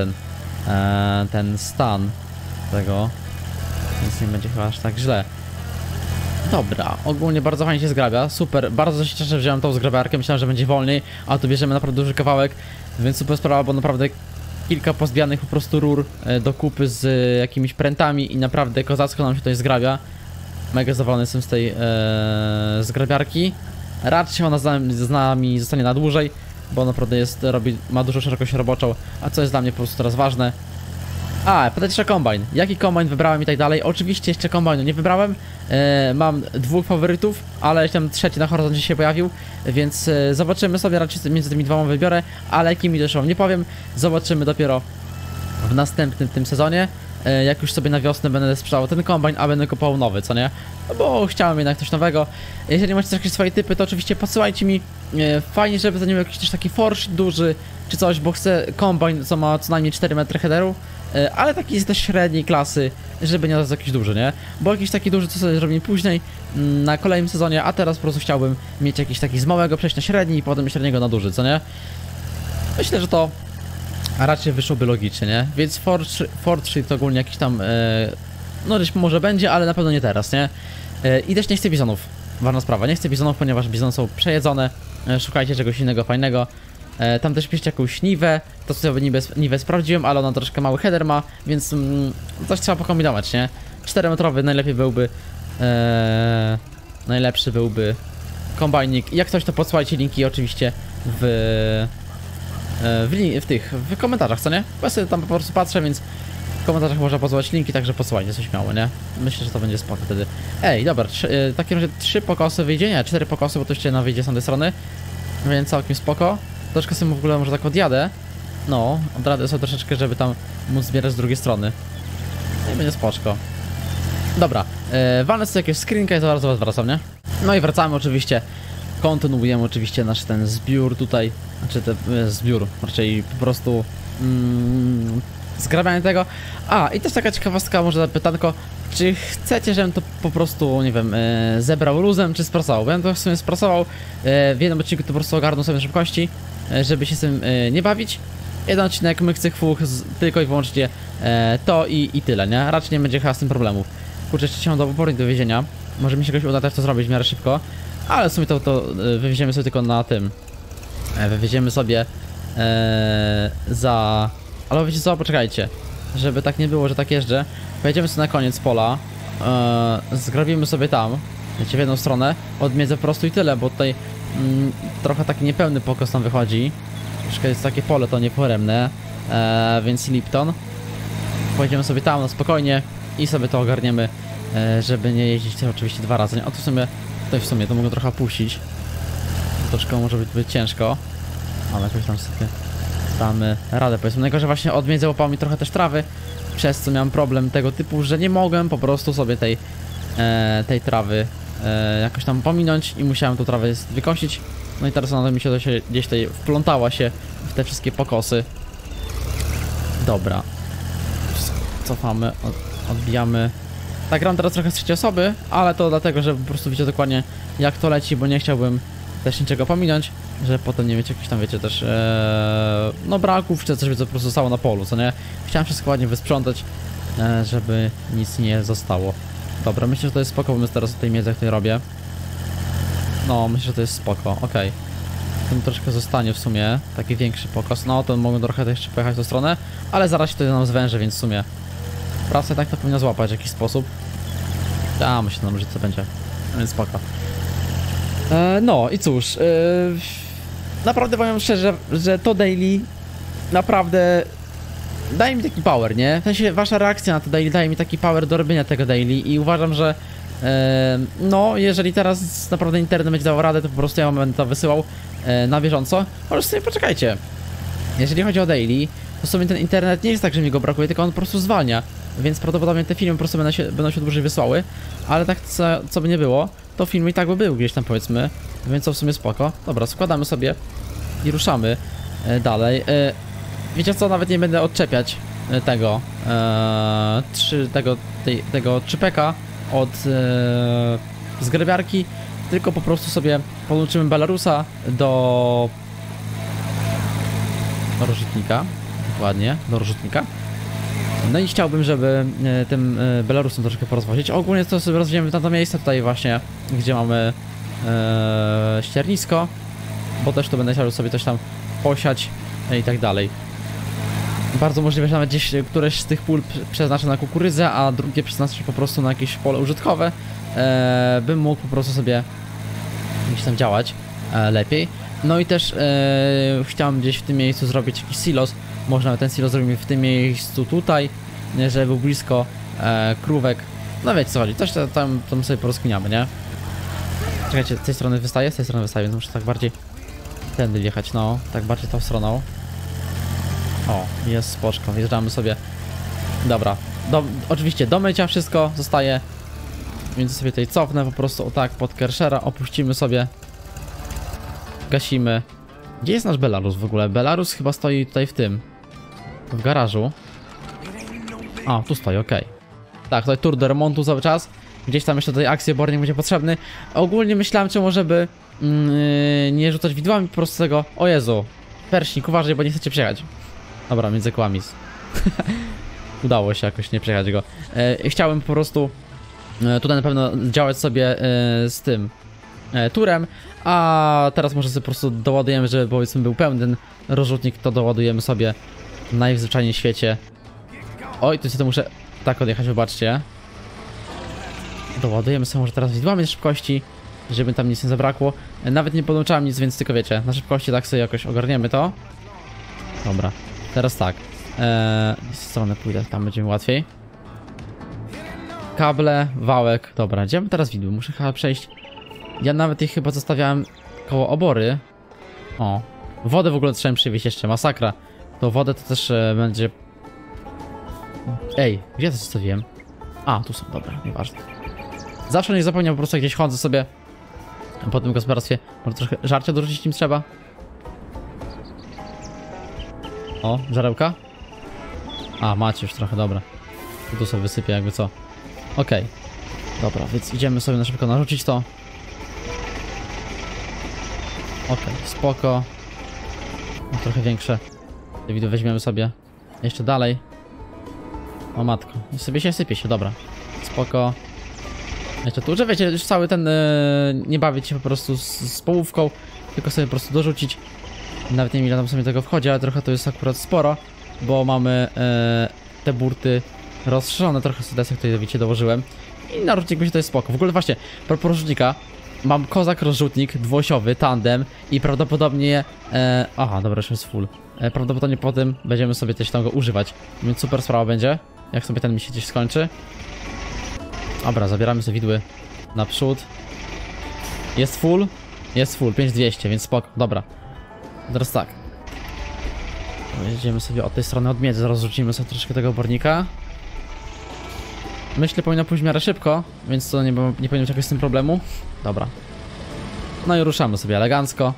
ten stan tego, więc nie będzie chyba aż tak źle. Dobra, ogólnie bardzo fajnie się zgrabia, super, bardzo się cieszę, że wziąłem tą zgrabiarkę, myślałem, że będzie wolniej, a tu bierzemy naprawdę duży kawałek, więc super sprawa, bo naprawdę kilka pozbijanych po prostu rur do kupy z jakimiś prętami i naprawdę kozacko nam się tutaj zgrabia. Mega zadowolony jestem z tej zgrabiarki. Raczej ona z nami zostanie na dłużej, bo naprawdę ma dużą szerokość roboczą, a co jest dla mnie po prostu teraz ważne. A, pytać jeszcze kombajn. Jaki kombajn wybrałem i tak dalej? Oczywiście jeszcze kombajnu nie wybrałem. Mam dwóch faworytów, ale tam trzeci na horyzoncie się pojawił, więc zobaczymy sobie, raczej między tymi dwoma wybiorę, ale jakimi też wam nie powiem. Zobaczymy dopiero w następnym tym sezonie. Jak już sobie na wiosnę będę sprzedał ten kombajn, a będę kupował nowy, co nie? No bo chciałem jednak coś nowego. Jeżeli macie jakieś swoje typy, to oczywiście podsyłajcie mi. Fajnie, żeby za nim jakiś też taki forge duży, czy coś, bo chcę kombajn, co ma co najmniej 4 metry headeru. Ale taki jest też średniej klasy, żeby nie jakiś duży, nie? Bo jakiś taki duży to sobie zrobimy później, na kolejnym sezonie, a teraz po prostu chciałbym mieć jakiś taki z małego przejść na średni i potem średniego na duży, co nie? Myślę, że to raczej wyszłoby logicznie, nie? Więc Forge to ogólnie jakiś tam, no gdzieś może będzie, ale na pewno nie teraz, nie? I też nie chcę bizonów, ważna sprawa, nie chcę bizonów, ponieważ bizony są przejedzone, szukajcie czegoś innego fajnego. Tam też piszcie jakąś niwę, to sobie niwę sprawdziłem, ale ona troszkę mały header ma, więc coś trzeba pokombinować, nie? 4-metrowy najlepszy byłby kombajnik. Jak coś, to podsyłajcie linki oczywiście w komentarzach, co nie? Bo ja sobie tam po prostu patrzę, więc w komentarzach można podsyłać linki, także podsyłajcie coś śmiało, nie? Myślę, że to będzie spoko wtedy. Ej, dobra, w takim razie 3 pokosy wyjdzie, nie? 4 pokosy, bo to jeszcze wyjdzie z tej strony, więc całkiem spoko. Troszkę sobie w ogóle może tak odjadę. No, odjadę sobie troszeczkę, żeby tam móc zbierać z drugiej strony. No i będzie spoczko. Dobra, walnę sobie jakieś screenka i zaraz do was wracam, nie? No i wracamy oczywiście. Kontynuujemy oczywiście nasz ten zbiór tutaj. Znaczy zbiór, raczej po prostu zgrabianie tego. A, i też taka ciekawostka, może pytanko, czy chcecie, żebym to po prostu, nie wiem, zebrał luzem, czy sprasował? Bo ja to w sumie sprasował, w jednym odcinku to po prostu ogarnął sobie na szybkości, żeby się z tym nie bawić. Jeden odcinek myk cyk fuch, tylko i wyłącznie to i tyle, nie? Raczej nie będzie chyba z tym problemów. Kurczę, jeszcze się do opornik do więzienia. Może mi się jakoś uda też to zrobić w miarę szybko. Ale w sumie to wywieziemy sobie tylko na tym. Wywieziemy sobie za... Ale wiecie co, poczekajcie. Żeby tak nie było, że tak jeżdżę. Pojedziemy sobie na koniec pola. Zgrabimy sobie tam. Wiecie, w jedną stronę. Odmiedzę po prostu i tyle, bo tutaj trochę taki niepełny pokos tam wychodzi. Troszkę jest takie pole to nieporemne. Więc Lipton. Pojedziemy sobie tam na spokojnie i sobie to ogarniemy, żeby nie jeździć oczywiście 2 razy. A tu w sumie to mogę trochę puścić. Troszkę może być ciężko, ale jakoś tam sobie damy radę, powiedzmy. Najgorzej właśnie od między łapami trochę też trawy, przez co miałem problem tego typu, że nie mogłem po prostu sobie tej trawy jakoś tam pominąć i musiałem tą trawę wykosić. No i teraz ona mi się gdzieś tutaj wplątała się w te wszystkie pokosy. Dobra. Cofamy, odbijamy. Tak, gram teraz trochę z trzeciej osoby, ale to dlatego, że po prostu wiecie dokładnie jak to leci, bo nie chciałbym też niczego pominąć, że potem nie wiecie, jakichś tam wiecie też no braków, czy coś by po prostu zostało na polu, co nie? Chciałem wszystko ładnie wysprzątać, żeby nic nie zostało. Dobra, myślę, że to jest spoko pomysł teraz o tej miedzy, której robię. No, myślę, że to jest spoko, okej. Tym troszkę zostanie w sumie taki większy pokos. No, to mogę trochę jeszcze pojechać w tą stronę, ale zaraz się to nam zwęży, więc w sumie pracę tak to powinno złapać w jakiś sposób. Ja myślę, że to będzie, więc spoko. No i cóż, naprawdę powiem szczerze, że to daily naprawdę daje mi taki power, nie? W sensie wasza reakcja na to daily daje mi taki power do robienia tego daily i uważam, że no, jeżeli teraz naprawdę internet będzie dał radę, to po prostu ja będę to wysyłał na bieżąco. Ale sobie poczekajcie. Jeżeli chodzi o daily, to sobie ten internet nie jest tak, że mi go brakuje, tylko on po prostu zwalnia. Więc prawdopodobnie te filmy po prostu będą się dłużej wysłały. Ale tak co by nie było, to film i tak by był gdzieś tam, powiedzmy. Więc to w sumie spoko. Dobra, składamy sobie i ruszamy dalej. Wiecie co, nawet nie będę odczepiać tego czypeka od zgrabiarki, tylko po prostu sobie podłączymy Belarusa do rozrzutnika. Dokładnie, do rozrzutnika. No i chciałbym, żeby tym Belarusem troszkę porozwozić. Ogólnie to sobie rozwiniemy na to miejsce tutaj właśnie, gdzie mamy ściernisko, bo też tu będę chciał sobie coś tam posiać i tak dalej. Bardzo możliwe, że nawet gdzieś któreś z tych pól przeznaczę na kukurydzę, a drugie przeznaczę po prostu na jakieś pole użytkowe. Bym mógł po prostu sobie gdzieś tam działać lepiej. No i też chciałem gdzieś w tym miejscu zrobić jakiś silos. Można ten silos zrobimy w tym miejscu tutaj, żeby był blisko krówek. No wiecie co chodzi, coś tam sobie porozkminiamy, nie? Czekajcie, z tej strony wystaje, więc muszę tak bardziej tędy jechać, no, tak bardziej tą stroną. O, jest spoczko, wjeżdżamy sobie. Dobra, oczywiście do mycia wszystko zostaje, więc sobie tutaj cofnę po prostu o tak pod Kershera, opuścimy sobie. Gasimy. Gdzie jest nasz Belarus w ogóle? Belarus chyba stoi tutaj w garażu. A, tu stoi, okej. Tak, tutaj tour do remontu cały czas. Gdzieś tam jeszcze tutaj akcjobornik będzie potrzebny. Ogólnie myślałem, czy może by nie rzucać widłami po prostu tego. O Jezu, Perśnik, uważaj, bo nie chcecie przejechać. Dobra, między kłamis. Udało się jakoś nie przejechać go. Chciałem po prostu tutaj na pewno działać sobie z tym turem, a teraz może sobie po prostu doładujemy, żeby powiedzmy był pełny ten rozrzutnik, to doładujemy sobie najzwyczajniej w świecie. Oj, tu sobie muszę tak odjechać, wybaczcie. Doładujemy sobie może teraz widłami na szybkości, żeby tam nic nie zabrakło. Nawet nie podłączałem nic, więc tylko wiecie, na szybkości tak sobie jakoś ogarniemy to. Dobra, teraz tak. Z strony pójdę, tam będzie mi łatwiej. Kable, wałek, dobra, gdzie mam teraz widły? Muszę chyba przejść. Ja nawet ich chyba zostawiałem koło obory. O, wodę w ogóle trzeba przywieźć jeszcze, masakra. To wodę to też będzie... Ej, gdzie to zostawiłem? A, tu są, dobra, nieważne. Zawsze nie zapomniał, po prostu gdzieś chodzę sobie po tym gospodarstwie. Może trochę żarcia dorzucić im trzeba. O, żarełka? A, macie już trochę, dobra. Tu sobie wysypię jakby co. Okej. Dobra, więc idziemy sobie na szybko narzucić to. Okej, spoko. No, trochę większe. Te wideo weźmiemy sobie jeszcze dalej. O matko, i sobie się sypie się, dobra. Spoko. Jeszcze tu, że wiecie, już cały ten, nie bawić się po prostu z połówką, tylko sobie po prostu dorzucić. Nawet nie wiem ile tam sobie tego wchodzi, ale trochę to jest akurat sporo, bo mamy te burty rozszerzone, trochę sobie desek tutaj wiecie dołożyłem. I narzutnik będzie to jest spoko. W ogóle właśnie, propos rozrzutnika, mam kozak rozrzutnik dwuosiowy, tandem i prawdopodobnie, aha, dobra, już jest full. Prawdopodobnie potem będziemy sobie też tam go używać, więc super sprawa będzie, jak sobie ten mi się gdzieś skończy. Dobra, zabieramy sobie widły naprzód. Jest full? Jest full, 5200, więc spoko, dobra. Teraz tak. Jedziemy sobie od tej strony od miedzy, zaraz rzucimy sobie troszkę tego obornika. Myślę, powinno pójść w miarę szybko, więc to nie powinno być jakoś z tym problemu. Dobra. No i ruszamy sobie elegancko.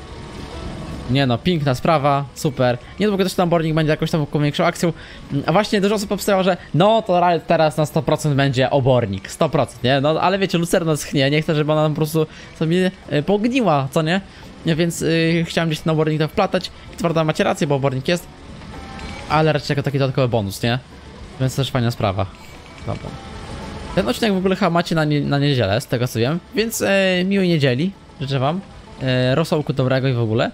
Nie no, piękna sprawa, super. Nie długo też ten obornik będzie jakąś tam większą akcją. A właśnie dużo osób obstawiało, że no to teraz na 100% będzie obornik. 100%, nie? No ale wiecie, lucerna schnie, nie chcę, żeby ona po prostu sobie pogniła, co nie? Więc chciałem gdzieś ten obornik tam wplatać. Co prawda macie rację, bo obornik jest. Ale raczej jako taki dodatkowy bonus, nie? Więc też fajna sprawa. Dobra. Ten odcinek w ogóle chyba macie na niedzielę, z tego co wiem. Więc miłej niedzieli życzę wam. Rosołku dobrego i w ogóle.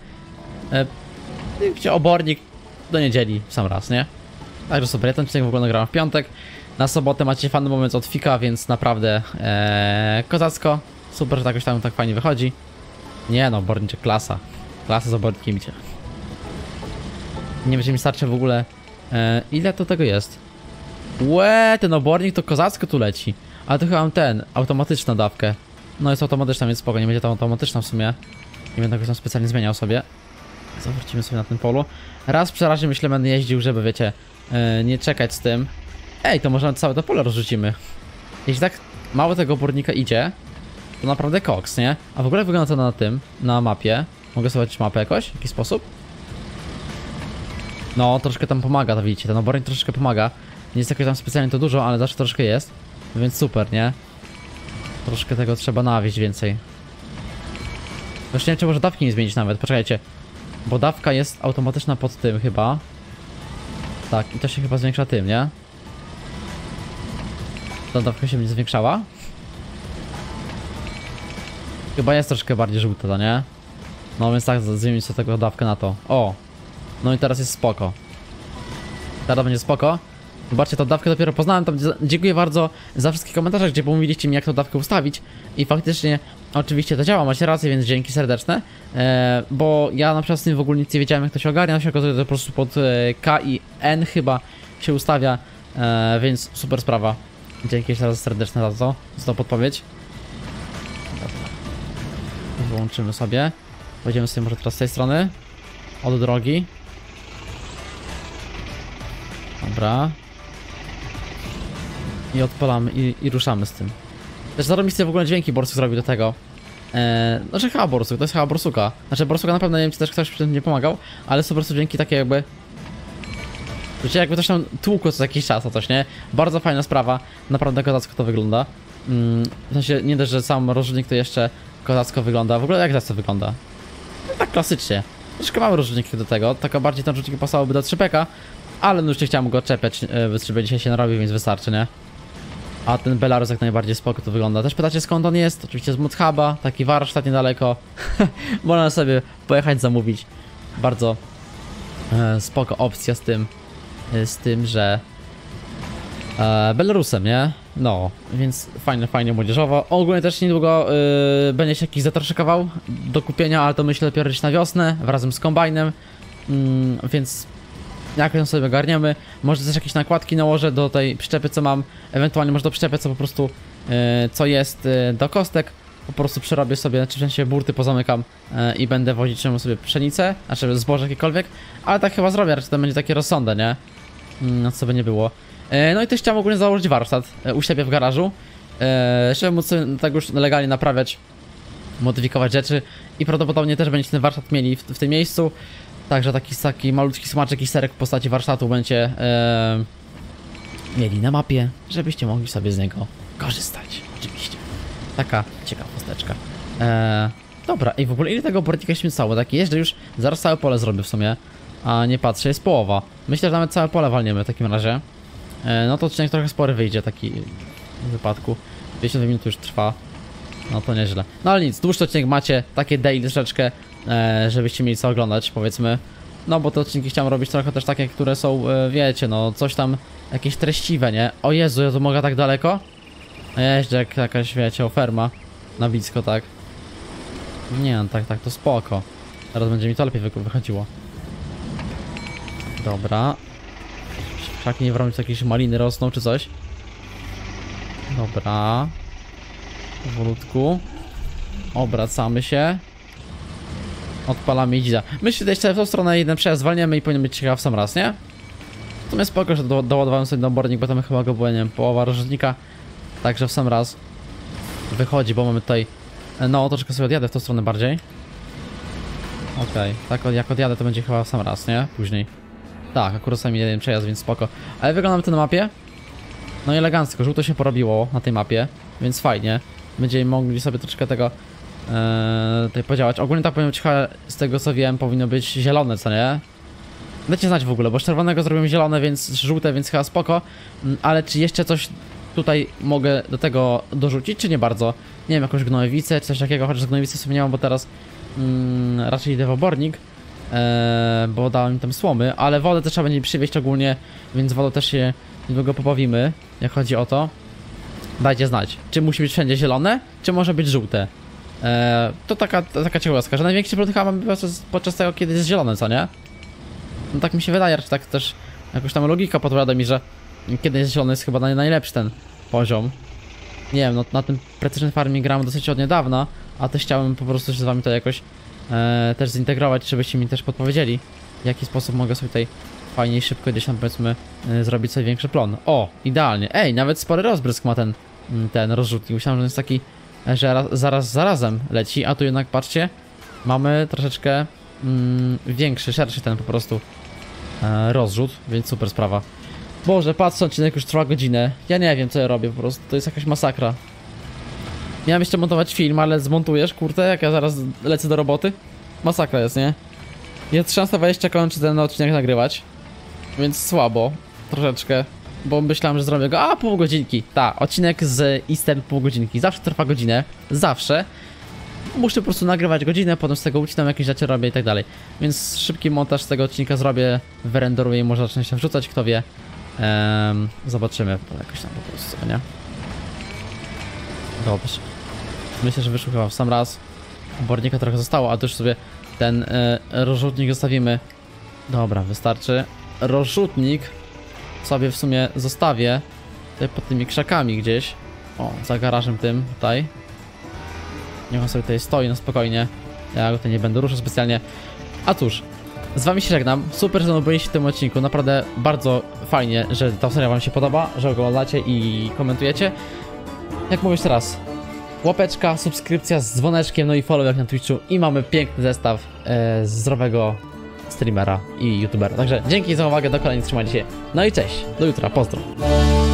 Gdzie obornik do niedzieli w sam raz, nie? Także super, ja ten odcinek w ogóle nagrałem w piątek. Na sobotę macie fajny moment od Fika, więc naprawdę kozacko. Super, że jakoś tam tak fajnie wychodzi. Nie no, obornicze klasa. Klasa z obornikiem idzie. Nie będzie mi starczy w ogóle. Ile to tego jest? Łe, ten obornik to kozacko tu leci. Ale to chyba mam ten, automatyczną dawkę. No jest automatyczna, więc spoko, nie będzie to automatyczna w sumie. Nie będę jakoś tam specjalnie zmieniał sobie. Zawrócimy sobie na tym polu. Raz przy razie myślę będę jeździł, żeby wiecie, nie czekać z tym. Ej, to może całe to pole rozrzucimy. Jeśli tak mało tego obornika idzie, to naprawdę koks, nie? A w ogóle wygląda to na tym, na mapie. Mogę sobie zobaczyć mapę jakoś? W jakiś sposób? No, troszkę tam pomaga, to widzicie, ten obornik troszeczkę pomaga. Nie jest jakoś tam specjalnie to dużo, ale zawsze troszkę jest. Więc super, nie? Troszkę tego trzeba nawieźć więcej. Właśnie nie wiem, czy może dawki nie zmienić nawet, poczekajcie. Bo dawka jest automatyczna pod tym chyba. Tak, i to się chyba zwiększa tym, nie? Ta dawka się będzie zwiększała. Chyba jest troszkę bardziej żółta, to nie? No więc tak, zmienić sobie tego dawkę na to. O! No i teraz jest spoko. Teraz będzie spoko. Zobaczcie, tą dawkę dopiero poznałem, tam dziękuję bardzo za wszystkie komentarze, gdzie pomówiliście mi jak tą dawkę ustawić. I faktycznie, oczywiście to działa, macie rację, więc dzięki serdeczne. Bo ja na przykład z tym w ogóle nic nie wiedziałem jak to się ogarnia, się okazuje, że to po prostu pod K i N chyba się ustawia. Więc super sprawa. Dzięki jeszcze raz serdeczne za tą podpowiedź. Dobra. Wyłączymy sobie. Wejdziemy sobie może teraz z tej strony. Od drogi. Dobra. I odpalamy i ruszamy z tym. Też zarobiste w ogóle dźwięki Borsuk zrobił do tego. Znaczy chyba Borsuk, to jest chyba Borsuka. Znaczy Borsuka na pewno nie wiem czy też ktoś przy tym nie pomagał. Ale są po prostu dźwięki takie jakby... Wiecie, jakby coś tam tłukło co jakiś czas o coś, nie? Bardzo fajna sprawa. Naprawdę kozacko to wygląda. W sensie nie dość, że sam rozrzutnik to jeszcze kozacko wygląda. W ogóle jak teraz to wygląda? No, tak klasycznie. Troszkę mamy rozrzutnik do tego. Taka bardziej ten rozrzutnik pasowałoby do 3PK. Ale no już nie chciałem go czepiać, żeby dzisiaj się narobił, więc wystarczy, nie? A ten Belarus jak najbardziej spoko to wygląda. Też pytacie skąd on jest? Oczywiście z Muthuba, taki warsztat niedaleko. Można sobie pojechać zamówić. Bardzo spoko opcja z tym, że Belarusem, nie? No, więc fajnie młodzieżowo. Ogólnie też niedługo będzie się jakiś zatraszykował do kupienia, ale to myślę dopiero gdzieś na wiosnę, razem z kombajnem. Więc jakoś ją sobie ogarniemy. Może też jakieś nakładki nałożę do tej przyczepy co mam. Ewentualnie może do przyczepy co po prostu co jest do kostek. Po prostu przerobię sobie, znaczy w sensie burty pozamykam i będę wozić czemu sobie pszenicę, znaczy zboże jakiekolwiek. Ale tak chyba zrobię, raczej to będzie takie rozsądne, nie? No co by nie było. No i też chciałem ogólnie założyć warsztat u siebie w garażu. Żeby móc sobie tak już legalnie naprawiać, modyfikować rzeczy. I prawdopodobnie też będziecie ten warsztat mieli w tym miejscu. Także taki malutki smaczek i serek w postaci warsztatu będziecie mieli na mapie, żebyście mogli sobie z niego korzystać. Oczywiście. Taka ciekawosteczka. Dobra, i w ogóle ile tego obornika śmieciało? Taki jeżdżę już, zaraz całe pole zrobię w sumie. A nie patrzę, jest połowa. Myślę, że nawet całe pole walniemy w takim razie. No to odcinek trochę spory wyjdzie taki w wypadku. 50 minut już trwa. No to nieźle. No ale nic, dłuższy odcinek macie, takie daily troszeczkę, żebyście mieli co oglądać, powiedzmy. No bo te odcinki chciałem robić trochę też takie, które są, wiecie, no coś tam, jakieś treściwe, nie? O Jezu, ja to mogę tak daleko? Jeźdź jak jakaś, wiecie, oferma. Na blisko, tak? Nie, no tak, to spoko. Teraz będzie mi to lepiej wychodziło. Dobra. Wszak nie wrąć, jakieś maliny rosną czy coś. Dobra. Powolutku. Obracamy się. Odpalamy i dzida. Myślę, że jeszcze w tą stronę jeden przejazd zwalniamy i powinien być ciekaw w sam raz, nie? Natomiast spoko, że doładowałem sobie na obornik, bo tam chyba go było, nie wiem, połowa rozrzutnika. Także w sam raz wychodzi, bo mamy tutaj... No, troszkę sobie odjadę w tą stronę bardziej. Okej, tak jak odjadę to będzie chyba w sam raz, nie? Później. Tak, akurat sami jeden przejazd, więc spoko. Ale wyglądamy to na mapie. No i elegancko, żółto się porobiło na tej mapie, więc fajnie. Będziemy mogli sobie troszkę tego tutaj podziałać. Ogólnie tak powiem, z tego co wiem, powinno być zielone, co nie? Dajcie znać w ogóle, bo z czerwonego zrobimy zielone, więc żółte, więc chyba spoko. Ale czy jeszcze coś tutaj mogę do tego dorzucić, czy nie bardzo? Nie wiem, jakąś gnojewicę, czy coś takiego, chociaż gnojewicy sobie nie mam, bo teraz raczej idę w obornik. Bo dałem mi tam słomy, ale wodę też trzeba będzie przywieźć ogólnie, więc wodą też się niedługo pobawimy, jak chodzi o to. Dajcie znać, czy musi być wszędzie zielone, czy może być żółte. To taka ciekawostka, że największy problem chyba mamy podczas tego, kiedy jest zielone, co nie? No tak mi się wydaje, że tak też jakoś tam logika podpowiada mi, że kiedy jest zielony jest chyba najlepszy ten poziom. Nie wiem, no na tym Precision Farming gram dosyć od niedawna, a też chciałem po prostu się z wami to jakoś też zintegrować, żebyście mi też podpowiedzieli, w jaki sposób mogę sobie tutaj fajnie i szybko gdzieś tam, powiedzmy, zrobić sobie większy plon. O, idealnie. Ej, nawet spory rozbrysk ma ten rozrzutnik. Myślałem, że jest taki, że zarazem leci, a tu jednak, patrzcie, mamy troszeczkę większy, szerszy ten po prostu rozrzut, więc super sprawa. Boże, patrz, odcinek już trwa godzinę. Ja nie wiem, co ja robię po prostu, to jest jakaś masakra. Miałem jeszcze montować film, ale zmontujesz, kurde, jak ja zaraz lecę do roboty? Masakra jest, nie? Jest 320 kończy ten odcinek nagrywać. Więc słabo, troszeczkę. Bo myślałem, że zrobię go, pół godzinki. Tak, odcinek z istem pół godzinki. Zawsze trwa godzinę, zawsze. Muszę po prostu nagrywać godzinę, potem z tego ucinam, jakieś rzeczy robię i tak dalej. Więc szybki montaż z tego odcinka zrobię, wyrenderuję i może zacznę się wrzucać, kto wie. Zobaczymy, jakoś tam po prostu, nie? Dobrze. Myślę, że wyszło chyba w sam raz. Obornika trochę zostało, a tu już sobie ten rozrzutnik zostawimy. Dobra, wystarczy. Rozrzutnik sobie w sumie zostawię tutaj pod tymi krzakami gdzieś. O, za garażem tym tutaj. Niech on sobie tutaj stoi na spokojnie. Ja go tutaj nie będę ruszał specjalnie. A cóż, z wami się żegnam. Super, że byliście w tym odcinku. Naprawdę bardzo fajnie, że ta seria wam się podoba, że oglądacie i komentujecie. Jak mówię jeszcze raz, łapeczka, subskrypcja z dzwoneczkiem, no i follow jak na Twitchu i mamy piękny zestaw zdrowego streamera i youtubera. Także dzięki za uwagę, do kolejnych, trzymajcie się. No i cześć, do jutra, pozdro.